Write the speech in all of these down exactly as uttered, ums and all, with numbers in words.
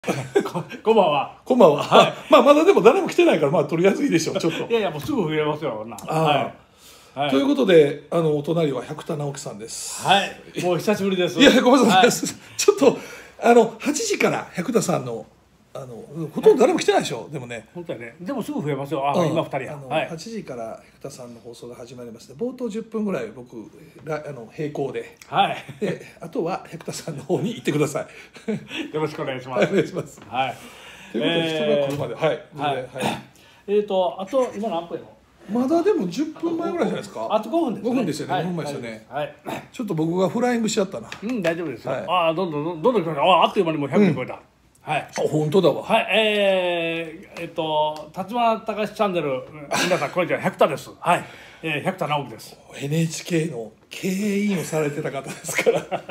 ここんばんは。 こんばんは。はい、まあまだでも誰も来てないから、まあとりあえずいいでしょう。ちょっと。 いやいやもうすぐ増えますよ。こんな。はい。 はい、ということで、あのお隣は百田直樹さんです。 はい。もう久しぶりです。 いやごめんなさい。はい、ちょっとあのはちじから百田さんのあのほとんど誰も来てないでしょ。でもね。 本当はね。でもすぐ増えますよ。あ、うん、今ふたりや。 あの、はい、はちじから百田さんの放送が始まりまして、冒頭じゅっぷんぐらい僕らあの並行で。 はい。 であとは百田さんの方に行ってください。よろしくお願いします。 お願いします。 はい。 ということで、人が来るまで、はい。はい。 えっと、あと、今何分よ。 まだでもじゅっぷんまえぐらいじゃないですか。 あとごふんです。 ごふんですよね。ごふんまえですよね。 はい。 ちょっと僕がフライングしちゃったな。 うん、大丈夫ですよ。ああ、どんどんどんどん来ました。ああ、あっという間にもうひゃくにん超えた。はい。 あ、本当だわ。 はい、えー、えっと、立花隆チャンネル、皆さん、こんにちは、百田です。はい。えー、百田直樹です。 エヌエイチケー の経営委員をされてた方ですから。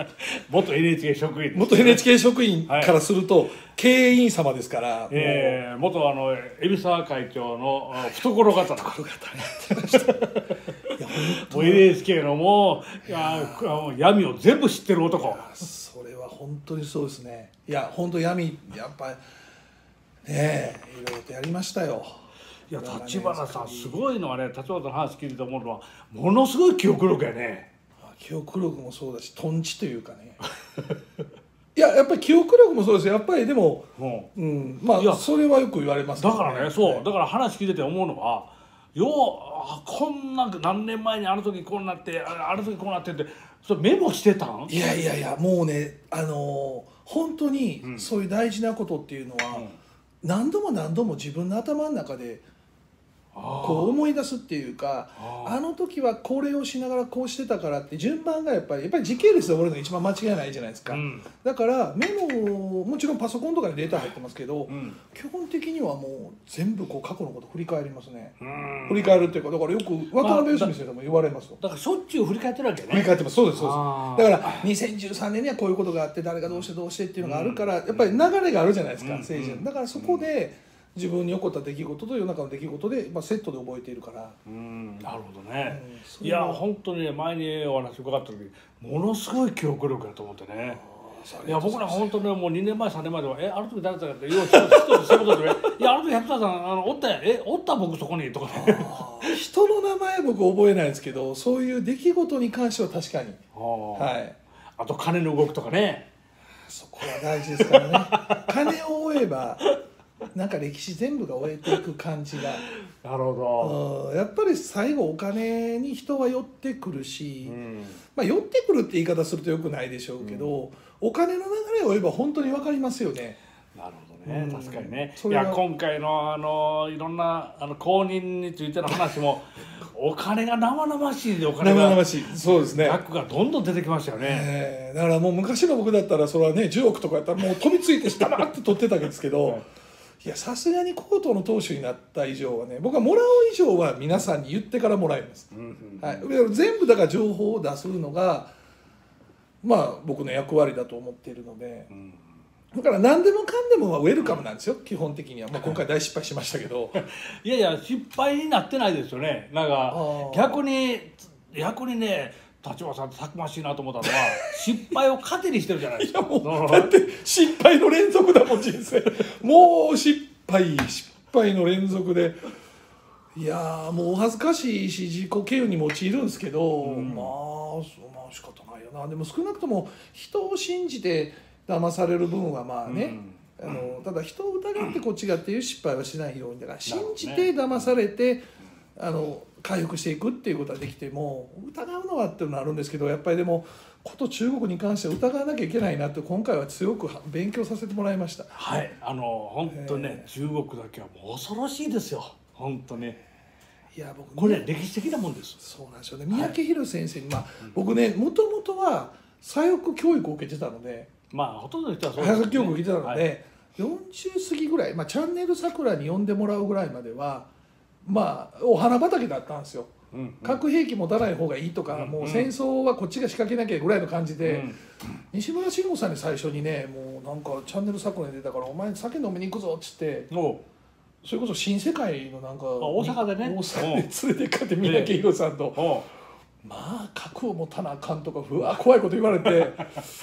元 エヌエイチケー 職員、ね。 元 エヌエイチケー 職員からすると、はい、経営委員様ですから。 えー、元あの海老沢会長の懐方。 懐方やってました。いやもう エヌエイチケー のもう、いや闇を全部知ってる男。 それは本当にそうですね。いや本当闇やっぱりねえいろいろとやりましたよ。 いや立花さんすごいのはね、立花さんの話聞いてて思うのはものすごい記憶力やね。 記憶力もそうだしトンチというかねいややっぱり記憶力もそうですよ。やっぱりでも、うん、うん、まあそれはよく言われますね。だからね、そう、はい、だから話聞いてて思うのはようこんな何年前にあの時こうなってあの時こうなってってそれメモしてたん？ いやいやいやもうねあのー、本当にそういう大事なことっていうのは、うん、何度も何度も自分の頭の中でこう思い出すっていうか、あの時はこれをしながらこうしてたからって順番がやっぱりやっぱり時系列で俺のが一番間違いないじゃないですか、うん、だからメモもちろんパソコンとかにデータ入ってますけど、うん、基本的にはもう全部こう過去のこと振り返りますね。振り返るっていうかだからよく渡辺芳美先生も言われますよ。 だからしょっちゅう振り返ってるわけね。 振り返ってます。そうですそうです。だからにせんじゅうさんねんにはこういうことがあって誰がどうしてどうしてっていうのがあるから、やっぱり流れがあるじゃないですか、政治の。だからそこで自分に起こった出来事と世の中の出来事で、まあ、セットで覚えているから。 うん、なるほどね、うん、いや本当にね前にお話伺った時ものすごい記憶力やと思ってね。いや僕ら本当にもうにねんまえさんねんまえでは「えあの時誰だったか」って「よう人とそういうことでねいやあの時百田さんあのおったやえおった僕そこに」とかね人の名前僕覚えないんですけどそういう出来事に関しては確かに。はい、 あと金の動きとかね。 そこは大事ですからね金を追えばなんか歴史全部が終えていく感じが。 なるほど。やっぱり最後お金に人は寄ってくるし、うん、まあ寄ってくるって言い方するとよくないでしょうけど、うん、お金の流れを追えば本当に分かりますよね。 なるほどね、うん、確かにね。いや今回のあのいろんなあの公認についての話もお金が生々しいでお金が生々しい。そうですね。 額がどんどん出てきましたよね、 えー、だからもう昔の僕だったらそれはねじゅうおくとかやったらもう飛びついて下バって取ってたわけですけど、はい、いやさすがにコートの投手になった以上はね僕はもらう以上は皆さんに言ってからもらいます、うんうんはい、全部だから情報を出すのがまあ僕の役割だと思っているので、うん、だから何でもかんでもはウェルカムなんですよ基本的には、まあ、今回大失敗しましたけどいやいや失敗になってないですよね。なんか逆に逆にね立花さんってたくましいなと思ったのは失敗を糧にしてるじゃないですか。いやもうだって失敗の連続だもん人生もう失敗失敗の連続でいやもうお恥ずかしいし自己嫌悪に陥るんですけど、うん、まあまあ仕方ないよな。でも少なくとも人を信じて騙される分はまあね、うん、あのただ人を疑ってこっちがっていう失敗はしないようにだから信じて騙されて、あの回復していくっていうことはできても疑うのはっていうのはあるんですけどやっぱりでもこと中国に関しては疑わなきゃいけないなって今回は強く勉強させてもらいました。 はいあの本当ね、えー、中国だけはもう恐ろしいですよ本当ね。いや僕これ歴史的なもんです。 そうなんですよね。三宅宏先生に、まあ、僕ねもともとは左翼教育を受けてたのでまあほとんどの人はそうですね。 左翼教育を受けてたので、はい、よんじゅう過ぎぐらい、まあ、チャンネル桜に呼んでもらうぐらいまではまあお花畑だったんですよ。うんうん、核兵器持たない方がいいとか、うんうん、もう戦争はこっちが仕掛けなきゃぐらいの感じで、うん、西村慎吾さんに最初にねもうなんかチャンネル桜に出たからお前酒飲みに行くぞっつってそれこそ新世界のなんか大阪でね大阪で連れてかって三宅宏さんと、まあ核を持たなあかんとかうわ怖いこと言われて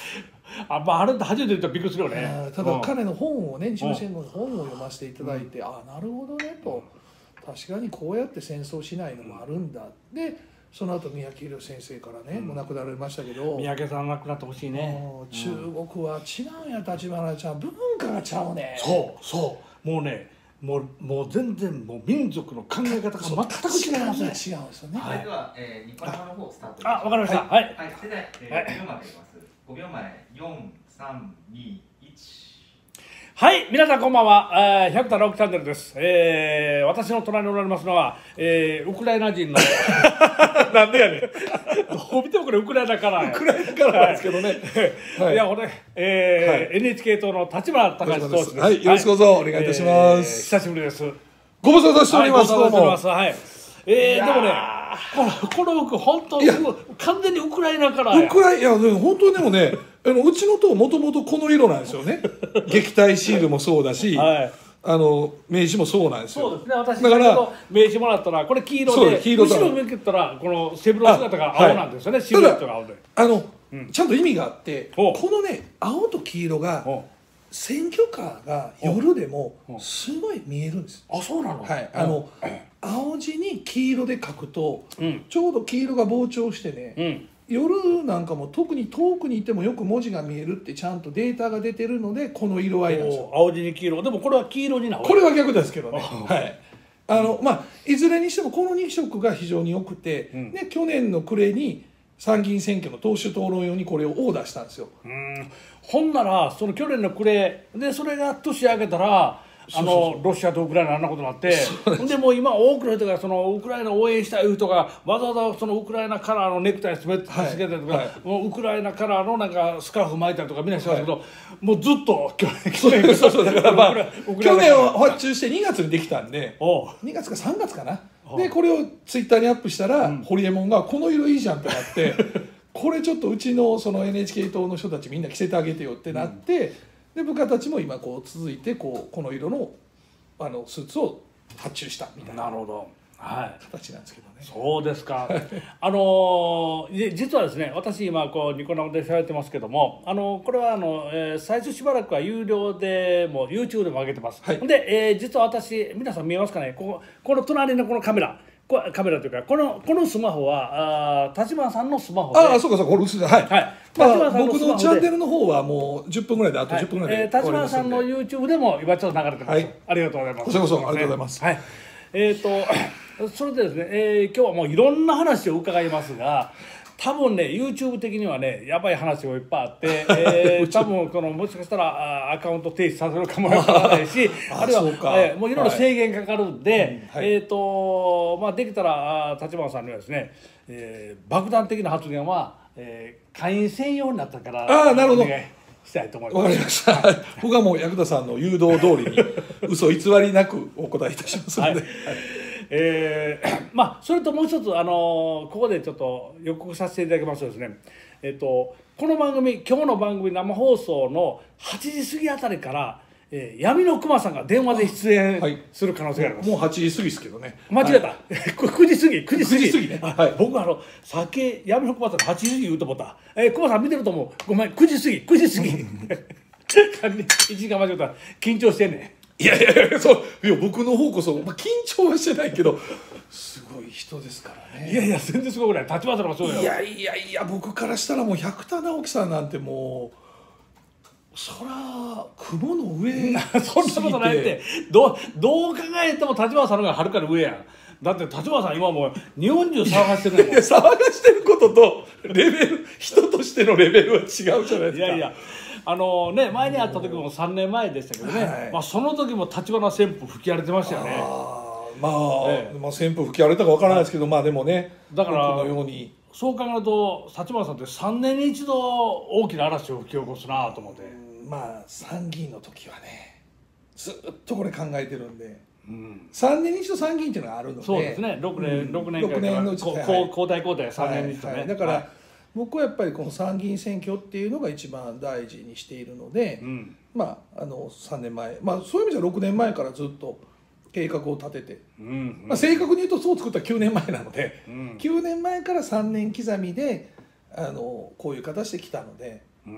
あ、まあ、あれって初めて言ったらびっくりするよね。 あただ彼の本をね、西村慎吾の本を読ませていただいて、うん、あなるほどねと、確かにこうやって戦争しないのもあるんだ。でその後三宅宏先生からね、うん、もう亡くなられましたけど、 三宅さん亡くなってほしいね。 中国は違うんや、立花ちゃん、文化がちゃうね。 そうそうもうねもうもう全然もう民族の考え方が全く違いますね。 違うんですよね。 それでは、えー、ニコ生の方スタート。 あ、わかりました。はい。 はい。それでは、えー、ごびょうまえいきます。ごびょうまえ、よん、さん、に、いち。 はい、皆さんこんばんは。えー、百田直樹チャンネルです。えー、私の隣におられますのは、えー、ウクライナ人のなんでやねん。どう見てもこれウクライナからや。 ウクライナからなんですけどね。 はい、いや、これ、えーはい、エヌエイチケー 党の立花隆投手です。 はい、よろしくどうぞお願いいたします。えー、 久しぶりです。 ご無沙汰しております。 はい、ご無沙汰しております。はい。えー、でもね、このこの服本当に完全にウクライナからや。 ウクライナ、いや本当にでもね、あのうちの党もともとこの色なんですよね。撃退シールもそうだし、はい、あの名刺もそうなんですよ。 そうですね。私だから名刺もらったらこれ黄色で、黄色後ろ向けたらこの背広姿が青なんですよね。シルエットが青で。 あの、うん、ちゃんと意味があって、このね青と黄色が選挙カーが夜でもすごい見えるんです。 あ、そうなの。 はい。あの青字に黄色で書くと、うん、ちょうど黄色が膨張してね。うん、夜なんかも特に遠くにいてもよく文字が見えるってちゃんとデータが出てるのでこの色合いなんですよ。 青地に黄色でもこれは黄色になる。 これは逆ですけどね。はい。あのまあいずれにしてもこのに色が非常に良くて、うん、で去年の暮れに参議院選挙の党首討論用にこれをオーダーしたんですよ。 うんほんならその去年の暮れでそれが年明けたら。あのロシアとウクライナあんなことになってでもう今多くの人がそのウクライナを応援したい人がわざわざそのウクライナカラーのネクタイつけてたりとか、はいはい、もうウクライナカラーのなんかスカーフ巻いたりとかみんなしてますけど、はい、もうずっと去年そうそうだからまあ去年を発注してにがつにできたんでにがつかさんがつかなでこれをツイッターにアップしたら、うん、ホリエモンがこの色いいじゃんってなってこれちょっとうちのその エヌエイチケー 党の人たちみんな着せてあげてよってなって、うんで部下たちも今こう続いてこうこの色のあのスーツを発注したみたいな形なんですけどね。 そうですか。あのー、実はですね私今こうニコ生で喋ってますけどもあのこれはあの、えー、最初しばらくは有料でも YouTube でも上げてます。はい、で、えー、実は私皆さん見えますかねこここの隣のこのカメラこカメラというかこのこのスマホはあ立花さんのスマホでああそうかそうかこれ映ってはい、はいまあ、僕のチャンネルの方はもうじゅっぷんぐらいであとじゅっぷんぐらいで、 はいえー、立花さんの YouTube でも今ちょっと流れてます、はい、ありがとうございます。 こちらこそありがとうございます。 はいえーとそれでですね、えー、今日はもういろんな話を伺いますが多分ね YouTube 的にはねやばい話がいっぱいあって、えー、多分このもしかしたらアカウント停止させるかもわからないしあるいは、えー、もういろいろ制限かかるんで、はい、えーとまあ、できたら立花さんにはですね、えー、爆弾的な発言は、えー、会員専用になったからあなるほどしたいと思います。 わかりました。はい、僕はもう薬田さんの誘導通りに嘘偽りなくお答えいたしますので。はいえー、まあそれともう一つあのここでちょっと予告させていただきますとですね、えっとこの番組今日の番組生放送のはちじ過ぎあたりから、えー、闇のクマさんが電話で出演する可能性があります。 もうはちじ過ぎですけどね。 間違えた。はい、くじ過ぎくじ過ぎ。くじ過ぎね。はい。僕あの酒闇のクマさんはちじ過ぎ言うと思った。えー、クマさん見てると思う。ごめんくじ過ぎくじ過ぎ。いちじかん間違えた。緊張してんねん。 いやいやいやそういや僕の方こそ、まあ、緊張はしてないけどすごい人ですからね。 いやいや全然すごくない立花さんもそうよ。 いやいやいや僕からしたらもう百田直樹さんなんてもうそら雲の上そんなことないってどうどう考えても立花さんの方がはるかに上やん。だって立花さん今もう日本中騒がしてるのよ。騒がしてることとレベル人としてのレベルは違うじゃないですか。 いやいやあのね、前に会った時もさんねんまえでしたけどね、はい、まあ、その時も立花旋風吹き荒れてましたよね。 あまあ、ええ、まあ旋風吹き荒れたかわからないですけど、まあでもねだからのようにそう考えると立花さんってさんねんに一度大きな嵐を吹き起こすなと思って、 まあ参議院の時はねずっとこれ考えてるんで、うん、さんねんに一度参議院っていうのがあるのでそうですねろくねん、うん、ろくねんからの交代交代さんねんに一度ね、 はいはい、だから、はい僕はやっぱりこの参議院選挙っていうのが一番大事にしているので、うん、まああのさんねんまえ、まあ、そういう意味じゃろくねんまえからずっと計画を立てて、うんうんまあ、正確に言うとそう作ったきゅうねんまえなので、うん、きゅうねんまえからさんねん刻みであのこういう形で来たので、 うん、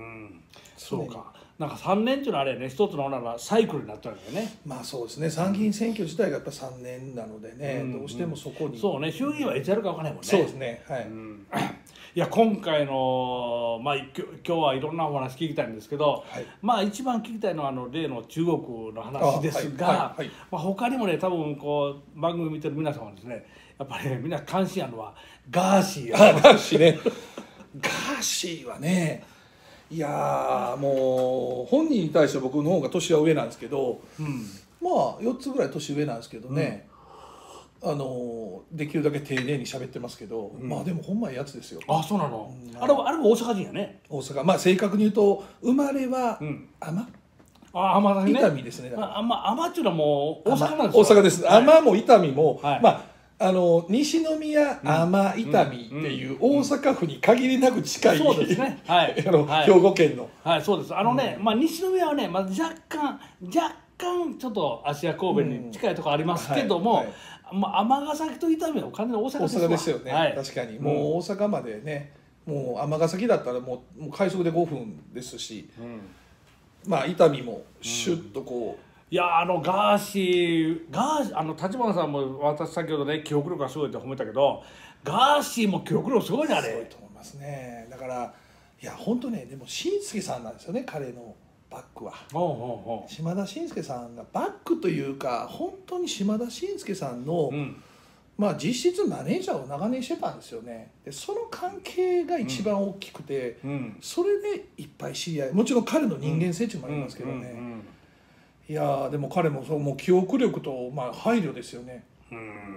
そうか。なんかさんねんっていうのはあれね、一つのならサイクルになったわけよね。 まあそうですね、参議院選挙自体がやっぱさんねんなのでね、 うん、 どうしてもそこに、 そうね、衆議院はいつやるかわからないもんね。 そうですね、はい、 うん、いや今回の、まあ、今日今日はいろんなお話聞きたいんですけど、はい、まあ一番聞きたいのはあの例の中国の話ですが、はいはいはい、まあ、他にもね多分こう番組見てる皆さんはですね、やっぱり、ね、みんな関心あるのはガーシーガーシーねガーシーはね、いやもう本人に対して僕の方が年は上なんですけど、うん、まあよっつぐらい年上なんですけどね、うん、あのできるだけ丁寧に喋ってますけど、うん、まあでもほんまいいやつですよ。 あ、そうなの、うん、あれはあれも大阪人やね。 大阪、まあ正確に言うと生まれは海士、 あ、海士ね、 伊丹ですね。 あまあ海士っていうのはもう大阪なんですよ。大阪です。海士も伊丹も、 はい、 まああの西宮、海士、伊丹っていう大阪府に限りなく近い、 そうですね、はい、 あの兵庫県の、 はい、そうです。あのね、まあ西宮はね、まあ若干若干ちょっと芦屋神戸に近いところありますけども、まあ尼崎と伊丹は完全に大阪ですわ。 大阪ですよね、はい、確かにもう大阪までね、もう尼崎だったらもう、もう快速でごふんですし、うん、まあ伊丹もシュッとこう、 いやあのガーシー、ガーあの立花さんも私先ほどね記憶力がすごいって褒めたけど、ガーシーも記憶力すごいねあれ。 すごいと思いますね。だからいや本当ね、でも紳助さんなんですよね、彼のバックは。 おうおうおう、 島田紳助さんがバックというか、本当に島田紳助さんの、うん、まあ実質マネージャーを長年してたんですよね。でその関係が一番大きくて、うん、それでいっぱい知り合い、もちろん彼の人間性値もありますけどね。いやでも彼もそう、もう記憶力と、まあ、配慮ですよね。うん、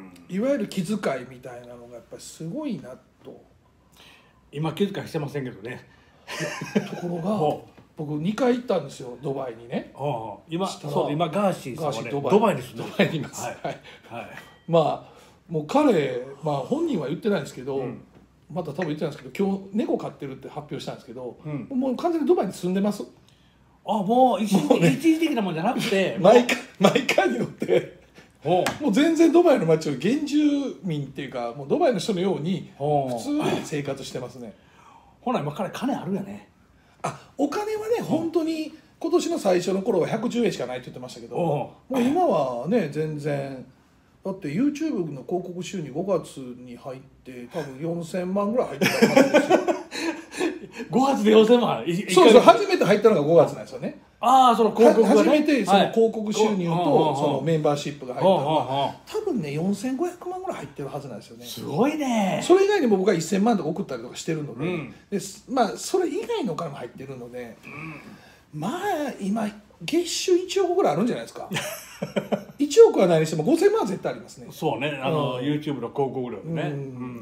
いわゆる気遣いみたいなのがやっぱりすごいなと。 今気遣いしてませんけどね。 ところが僕にかい行ったんですよ、ドバイにね。 今そう今ガーシーさんはねドバイドバイに住んでドバイにいます。はいはいはい、まあもう彼、まあ、本人は言ってないんですけど、うん、また多分言ってないんですけど、今日猫飼ってるって発表したんですけど、うん、もう完全にドバイに住んでます。 あ、もう一時、ね、一時的なもんじゃなくてマイカマイカーに乗ってもう全然ドバイの街を原住民っていうか、もうドバイの人のように普通に生活してますね。 ほな今彼金あるよね。 あ、お金はね本当に今年の最初の頃はひゃくじゅうえんしかないって言ってましたけど、もう今はね全然だって YouTube の広告収入ごがつに入って多分よんせんまんぐらい入ってたはずですよ。 ごがつでよんせんまん。 そうそう、初めて入ったのがごがつなんですよね。 ああ、その広告がね、 初めてその広告収入とそのメンバーシップが入ったのが多分ねよんせんごひゃくまんぐらい入ってるはずなんですよね。 すごいね。 それ以外にも僕がせんまんとか送ったりとかしてるので、うん、でまあそれ以外のお金も入ってるので、うん、まあ今月収いちおくぐらいあるんじゃないですか。いちおくはないにしてもごせんまんは絶対ありますね。 そうね、あの、うん、YouTube の広告料ね、うんうん、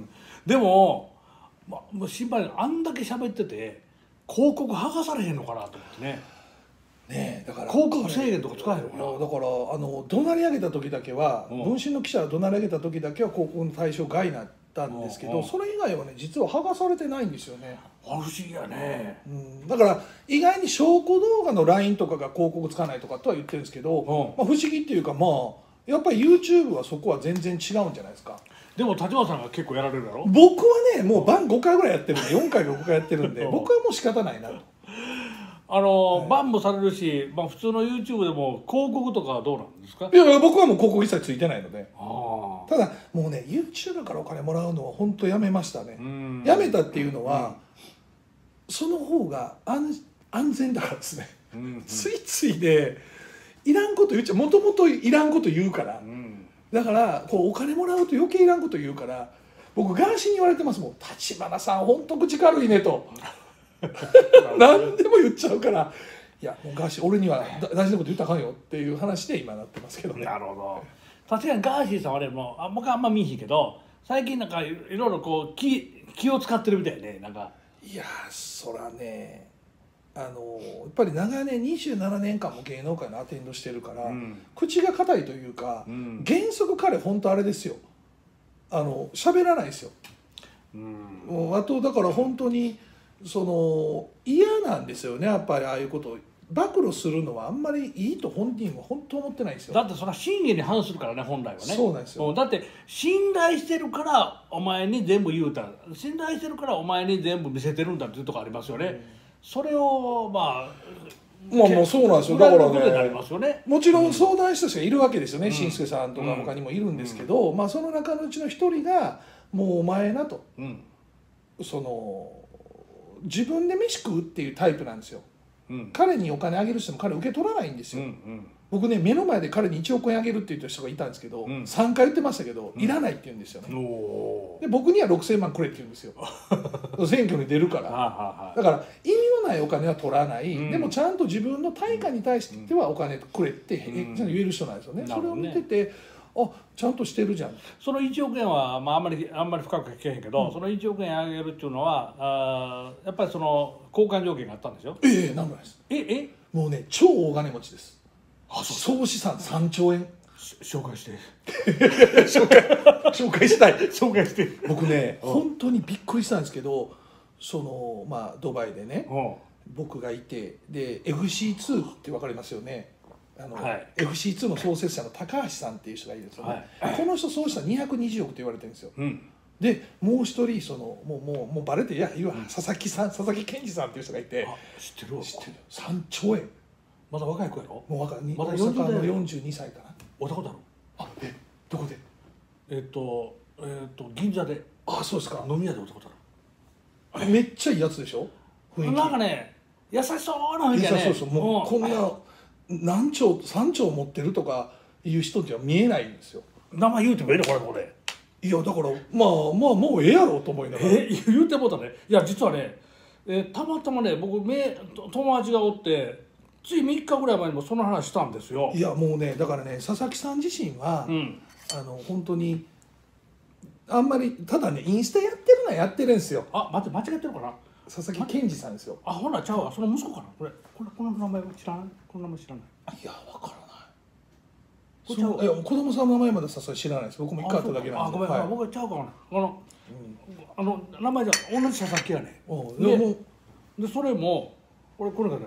でも、まあ、もう心配な、あんだけ喋ってて広告剥がされへんのかなと思ってね。 ねえ、だから広告制限とか使えへんのかな。 だからあの怒鳴り上げた時だけは、うん、文春の記者が怒鳴り上げた時だけは広告の対象外になったんですけど、うん、それ以外はね実は剥がされてないんですよね。 不思議やね、 うん、だから意外に証拠動画の ライン とかが広告つかないとかとは言ってるんですけど、うん、まあ、不思議っていうか、まあやっぱり YouTube はそこは全然違うんじゃないですか。 でも立花さんが結構やられるだろ。 僕はねもう晩ごかいぐらいやってるんでよんかいかごかいやってるんで僕はもう仕方ないなと。 あの、はい、バンもされるし、まあ、普通の YouTube でも広告とかはどうなんですか。 いや僕はもう広告一切ついてないので。あ、ただもうね YouTube からお金もらうのは本当やめましたね。やめたっていうのは、うん、その方が 安, 安全だからですね、うんうん、ついついでいらんこと言っちゃう、もともといらんこと言うから、うん、だからこうお金もらうと余計いらんこと言うから、僕ガーシーに言われてますもん。立花さん本当口軽いねと。何でも言っちゃうから、いやもうガーシー俺には大事なこと言ったらあかんよっていう話で今なってますけどね。 なるほど。確かにガーシーさんはね、もうあ僕はあんま見んひんけど、最近なんかいろいろこう 気, 気を使ってるみたいね、なんか。 いやそらね、あのやっぱり長年にじゅうななねんかんも芸能界のアテンドしてるから、うん、口が硬いというか、うん、原則彼本当あれですよ、あの喋らないですよ、うん、あとだから本当にその嫌なんですよね、やっぱりああいうことを暴露するのはあんまりいいと本人は本当思ってないんですよ。 だってそれは真偽に反するからね、本来はね。 そうなんですよ。 だって信頼してるからお前に全部言うた、信頼してるからお前に全部見せてるんだっていうとこありますよね、 それをまあまあもうそうなんですよ。だからね、もちろん相談した人がいるわけですよね。しんすけさんとか他にもいるんですけど、まあその中のうちの一人がもうお前なと、その自分で飯食うっていうタイプなんですよ。彼にお金あげる人も彼受け取らないんですよ。僕ね、目の前で彼にいちおくえんあげるって言った人がいたんですけど、うん、さんかい言ってましたけど、うん、いらないって言うんですよね。で僕にはろくせんまんくれって言うんですよ選挙に出るからだから意味のないお金は取らない、うん、でもちゃんと自分の対価に対してはお金くれってちゃんと言える人なんですよね、うん、それを見ててあちゃんとしてるじゃん。 そのいちおくえんは、まあ、あんまりあんまり深く聞けへんけど、うん、そのいちおくえんあげるっていうのはあやっぱりその交換条件があったんですよ。 ええなんもないです。 ええもうね超大金持ちです。あそう総資産さんちょうえん紹介して紹介紹介したい紹介して僕ね本当にびっくりしたんですけどそのまあドバイでね僕がいてで エフシーツー って分かりますよね。あの、はい、エフシーツー の創設者の高橋さんっていう人がいるんですよね、はい、この人創始者にひゃくにじゅうおくって言われてるんですよ、うん、でもう一人そのもうもうもうバレていやいわ、うん、佐々木さん佐々木健二さんっていう人がいて知ってるわ知ってるさんちょうえんまだ若い子やろ。 もう若いまだ大阪のよんじゅうにさいかな。 おたことある。 あえどこでえっとえっと銀座で。 あそうですか。 飲み屋でおたことある。 めっちゃいいやつでしょ雰囲気。なんかね優しそうな雰囲気やね。 そうそうもうこんな何兆さんちょう持ってるとかいう人には見えないんですよ。 名前言うてもええのこれこれ。 いやだからまあまあもうええやろと思いながら。 え言うてもうたね。いや実はね、えー、たまたまね僕め友達がおってついみっかぐらい前にもその話したんですよ。 いやもうねだからね佐々木さん自身は、うん、あの本当にあんまりただねインスタやってるのはやってるんですよ。 あ待って間違ってるかな。 佐々木健二さんですよ。 あほらちゃうわその息子かなこれこれこの名前知らないこの名前知らない。 いやわからない。そういや子供さんの名前までさすがに知らないです。僕も一回会っただけなんで。 あごめん、はい、僕はちゃうかなあの、うん、あの名前じゃ同じ佐々木やね。 でででそれもこれこれがね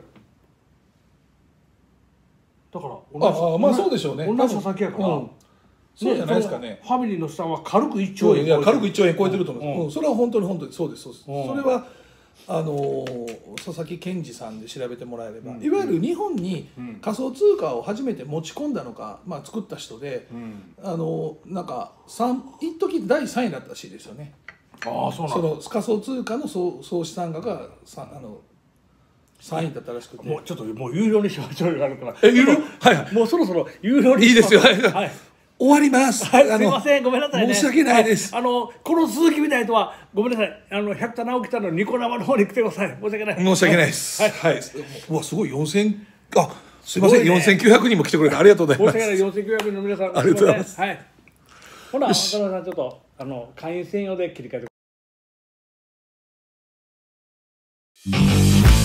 だからああまあそうでしょうね。 同じ佐々木やから、うん、 そうじゃないですかね。 ファミリーの下は軽くいっちょうえん、 いや軽くいっちょうえん超えてると思います、うんうん、それは本当に本当にそうですそうです、うん、それはあのー、佐々木健二さんで調べてもらえれば、うん、いわゆる日本に仮想通貨を初めて持ち込んだのか、まあ、作った人で、うん、あのー、なんか一時だいさんいだったらしいですよね。 ああそうなんその仮想通貨の総総資産額がさあのさんいだったらしくて、 もうちょっともう有料にしましょうがあるからえ有料はいはいもうそろそろ有料にいいですよはい、 はい終わります。 はい、すみません、ごめんなさいね。 申し訳ないです。 あの、この鈴木みたいとは、ごめんなさい。あの、百田直樹さんのニコ生の方に来てください。申し訳ない。 申し訳ないです。はい。はい、うわ、すごい、四千、あ、すみません、四千九百人も来てくれて、ありがとうございます。 申し訳ない、四千九百人の皆さん。 ありがとうございます。 はい。ほな、岡田さん、ちょっと、あの、会員専用で切り替えて。